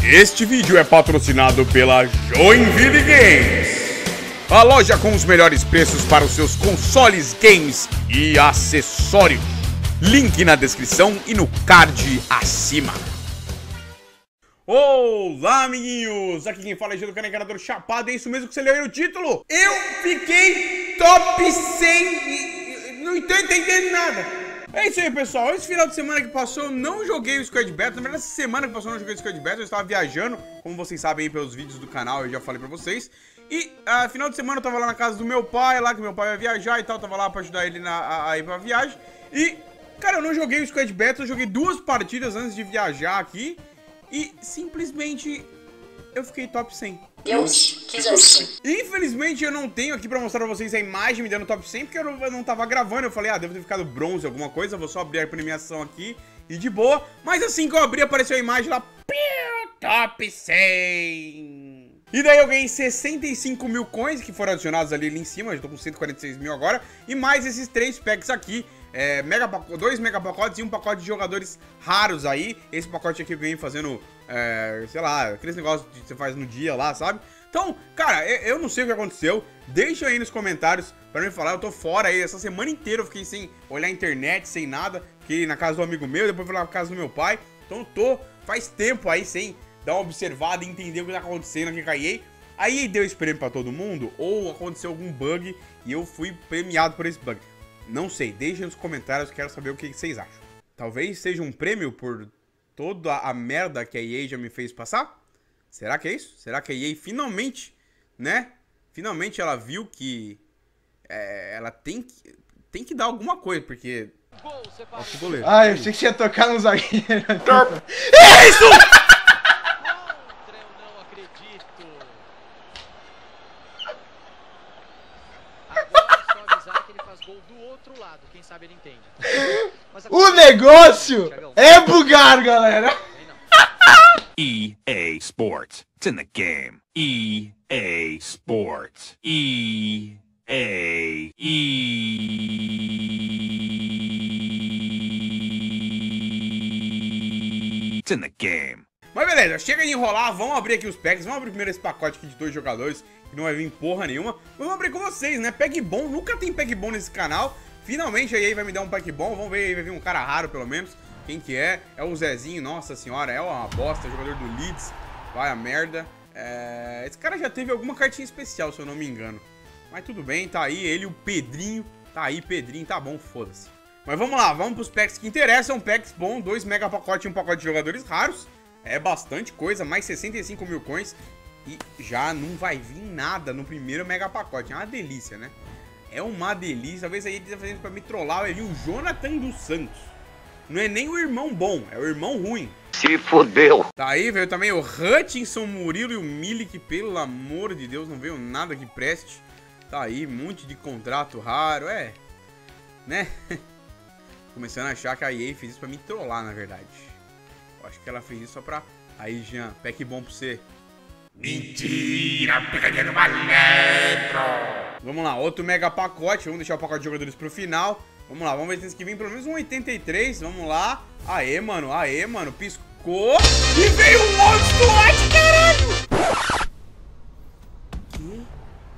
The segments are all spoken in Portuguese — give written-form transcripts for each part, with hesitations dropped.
Este vídeo é patrocinado pela Joinville Games, a loja com os melhores preços para os seus consoles, games e acessórios. Link na descrição e no card acima. Olá, amiguinhos! Aqui quem fala é Gil do canal Encanador Chapado. É isso mesmo que você leu aí no título. Eu fiquei top 100 e não estou entendendo nada. É isso aí, pessoal. Esse final de semana que passou, eu não joguei o Squad Battle. Na verdade, essa semana que passou, eu não joguei o Squad Battle. Eu estava viajando, como vocês sabem aí pelos vídeos do canal, eu já falei pra vocês. E, final de semana, eu tava lá na casa do meu pai, lá que meu pai vai viajar e tal. Eu tava lá pra ajudar ele a ir pra viagem. E, cara, eu não joguei o Squad Battle. Eu joguei 2 partidas antes de viajar aqui. E, simplesmente, eu fiquei top 100. Deus quis assim. Infelizmente eu não tenho aqui pra mostrar pra vocês a imagem me dando top 100, porque eu não tava gravando. Eu falei, devo ter ficado bronze, alguma coisa. Vou só abrir a premiação aqui e de boa. Mas assim que eu abri, apareceu a imagem lá, top 100. E daí eu ganhei 65 mil coins que foram adicionados ali em cima. Eu tô com 146 mil agora. E mais esses 3 packs aqui. 2 mega pacotes e um pacote de jogadores raros aí. Esse pacote aqui eu ganhei fazendo, sei lá, aqueles negócios que você faz no dia lá, sabe? Então, cara, eu não sei o que aconteceu. Deixa aí nos comentários pra me falar. Eu tô fora aí, essa semana inteira eu fiquei sem olhar a internet, sem nada. Fiquei na casa do amigo meu, depois fui lá na casa do meu pai. Então eu tô, faz tempo aí, sem dar uma observada e entender o que tá acontecendo aqui com a EA. A EA deu esse prêmio pra todo mundo? Ou aconteceu algum bug e eu fui premiado por esse bug? Não sei, deixem nos comentários, quero saber o que vocês acham. Talvez seja um prêmio por toda a merda que a EA já me fez passar? Será que é isso? Será que a EA finalmente, né? Finalmente ela viu que ela tem que dar alguma coisa, porque... Nossa, goleiro. Eu achei que você ia tocar no zagueiro. É isso! Quem sabe ele entende. O negócio é bugar, galera. EA Sports. It's in the game. EA Sports. It's in the game. Mas beleza, chega de enrolar, vamos abrir aqui os packs. Vamos abrir primeiro esse pacote aqui de 2 jogadores, que não vai vir porra nenhuma. Vamos abrir com vocês, né? Pack bom, nunca tem pack bom nesse canal. Finalmente a EA vai me dar um pack bom. Vamos ver aí, vai vir um cara raro pelo menos. Quem que é? É o Zezinho, nossa senhora, é uma bosta, jogador do Leeds. Vai a merda. Esse cara já teve alguma cartinha especial, se eu não me engano. Mas tudo bem, tá aí ele, o Pedrinho. Tá aí, Pedrinho, tá bom, foda-se. Mas vamos lá, vamos pros packs que interessam. Packs bom, 2 mega pacotes e um pacote de jogadores raros. É bastante coisa, mais 65 mil coins. E já não vai vir nada no primeiro mega pacote. É uma delícia, né? É uma delícia. Talvez aí ele esteja fazendo pra me trollar. Vai vir o Jonathan dos Santos. Não é nem o irmão bom, é o irmão ruim. Se fodeu. Tá aí, veio também o Hutchinson, Murilo e o Milik. Pelo amor de Deus, não veio nada que preste. Tá aí, um monte de contrato raro. Né? Começando a achar que a EA fez isso pra me trollar, na verdade. Eu acho que ela fez isso só pra... Aí, Jean, pack bom pra você. Mentira, pegadinha do malandro. Vamos lá, outro mega pacote. Vamos deixar o pacote de jogadores pro final. Vamos lá, vamos ver se tem que vir pelo menos um 83. Vamos lá. Aê, mano, piscou. E veio um monstro lá de caralho. Que?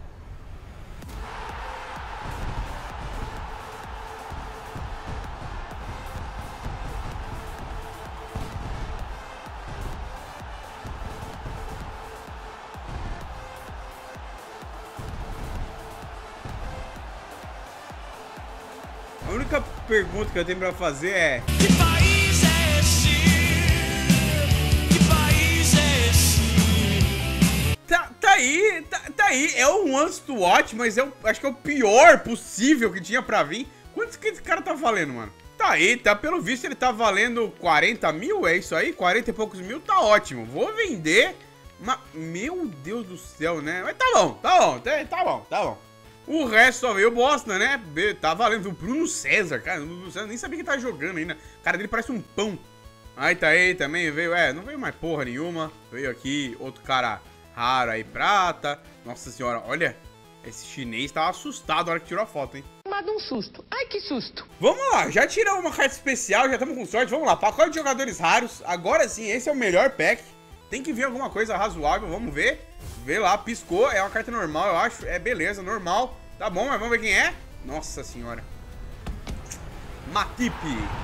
A única pergunta que eu tenho pra fazer é... Que país é esse? Que país é esse? Tá aí, é um Once to Watch, mas acho que é o pior possível que tinha pra vir. Quanto que esse cara tá valendo, mano? Tá aí, pelo visto ele tá valendo 40 mil, é isso aí? 40 e poucos mil, tá ótimo. Vou vender, mas, meu Deus do céu, né? Mas tá bom. O resto só veio bosta, né? Tá valendo. O Bruno César, cara. O Bruno César nem sabia que tá jogando ainda. O cara dele parece um pão. Aí tá aí também, veio. Não veio mais porra nenhuma. Veio aqui outro cara raro aí, prata. Nossa senhora, olha. Esse chinês tava assustado na hora que tirou a foto, hein? Tomado um susto. Ai, que susto. Vamos lá, já tiramos uma carta especial, já estamos com sorte. Vamos lá, pacote de jogadores raros. Agora sim, esse é o melhor pack. Tem que vir alguma coisa razoável, vamos ver. Vê lá, piscou, é uma carta normal, eu acho. É, beleza, normal. Tá bom, mas vamos ver quem é. Nossa senhora. Matip.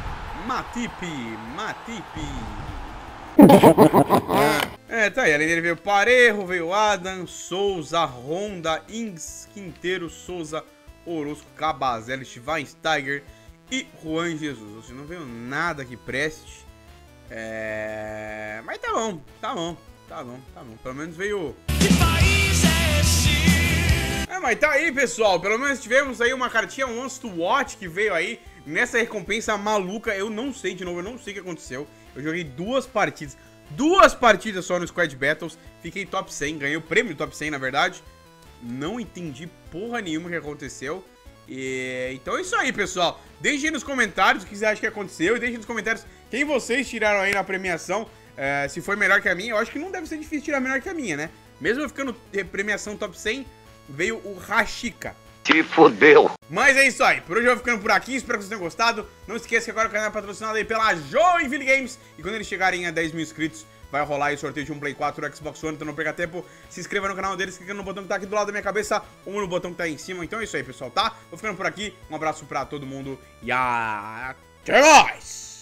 É, tá aí. Além dele veio Parejo, veio Adam, Souza, Honda, Ings, Quinteiro, Souza, Orozco, Cabazelli, Schweinsteiger e Juan Jesus. Você não veio nada que preste. Mas tá bom. Pelo menos veio... Que país é esse? Mas tá aí, pessoal. Pelo menos tivemos aí uma cartinha Wants to Watch que veio aí nessa recompensa maluca. Eu não sei, de novo, eu não sei o que aconteceu. Eu joguei 2 partidas. 2 partidas só no Squad Battles. Fiquei top 100, ganhei o prêmio do top 100, na verdade. Não entendi porra nenhuma o que aconteceu. Então é isso aí, pessoal. Deixem nos comentários o que vocês acham que aconteceu. E deixem nos comentários quem vocês tiraram aí na premiação. Se foi melhor que a minha. Eu acho que não deve ser difícil tirar melhor que a minha, né? Mesmo eu ficando premiação top 100, veio o Rashika. Te fodeu. Mas é isso aí, por hoje eu vou ficando por aqui, espero que vocês tenham gostado. Não esqueça que agora o canal é patrocinado aí pela Joinville Games. E quando eles chegarem a 10 mil inscritos, vai rolar aí o sorteio de um Play 4 do Xbox One. Então não perca tempo, se inscreva no canal deles, clicando no botão que tá aqui do lado da minha cabeça ou no botão que tá aí em cima. Então é isso aí, pessoal, tá? Vou ficando por aqui, um abraço pra todo mundo e até mais!